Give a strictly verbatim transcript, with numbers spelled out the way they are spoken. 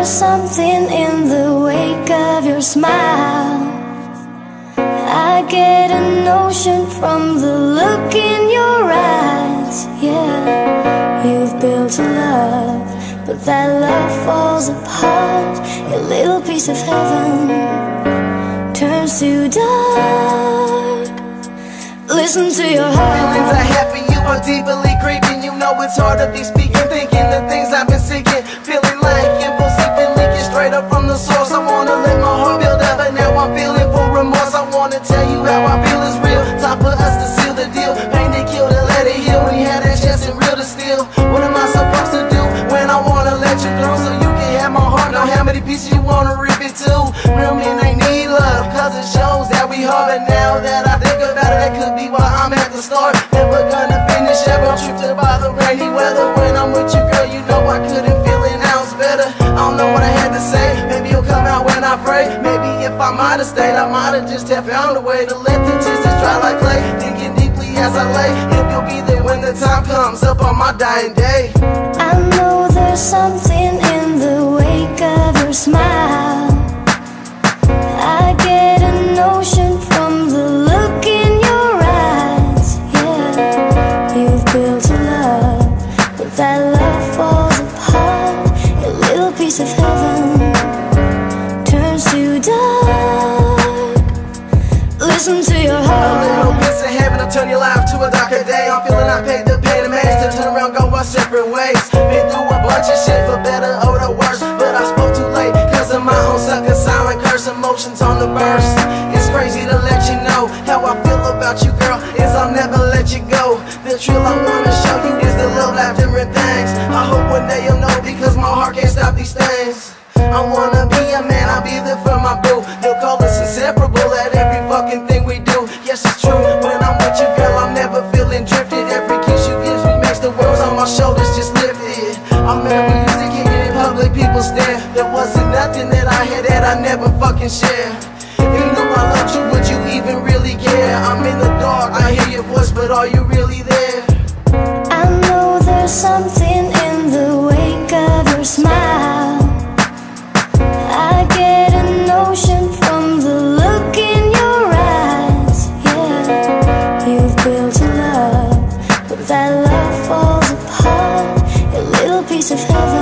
there's something in the wake of your smile. I get a notion from the look in your eyes. Yeah, you've built a love, but that love falls apart. Your little piece of heaven turns to dark. Listen to your heart. Feelings are happy, you are deeply creeping. You know it's hard to be speaking, thinking the things I've been seeking. Feeling like impulsive and leaking straight up from the source. I wanna let my heart build up, but now I'm feeling full remorse. I wanna tell you how I feel is real. Time for us to seal the deal. Pain to kill to let it heal. We had that chance and real to steal. What am I supposed to do when I wanna let you through? So you can have my heart. Know how many pieces you wanna rip it to. Real men they need love, cause it shows that we hard. But now that I think about it, that could be why I'm at the start. Never gonna finish ever. I'm tripped by the rainy weather. When I'm with you, girl, you know I couldn't feel an ounce better. I don't know what I had to say. Maybe you'll come out when I pray. Maybe if I might have stayed, I might have just have found a way to let the tears just dry like clay. Thinking deeply as I lay. If you'll be there when the time comes up on my dying day. I know there's something in the wake of your smile. I get a notion from the look in your eyes. Yeah, you've built a love, but that love falls apart. Your little piece of heaven turns to dark. Listen to your heart. A little piece of heaven will turn your life to a darker day. I'm feeling I paid the pain to manage to turn around, go our separate ways. Been through a bunch of shit for better or the worse, but I spoke too late cause of my own sucker silent curse. Emotions on the burst. It's crazy to let you know how I feel about you, girl. Is I'll never let you go. The truth I wanna show you is the love life different things. I hope one day you'll know because my heart can't stop these things. I wanna be a man, I'll be there for my boo. You'll call us inseparable at every fucking thing we do. Yes, it's true, when I'm with you, girl, I'm never feeling drifted. Every kiss you give me makes the words on my shoulders just lifted. I remember we used to kick it in public, people stare. There wasn't nothing that I had that I never fucking shared. If you knew I loved you, would you even really care? I'm in the dark, I hear your voice, but are you really there? I know there's something in the wake of your smile. I get a notion from the look in your eyes. Yeah, you've built a love, but that love falls apart. Your little piece of heaven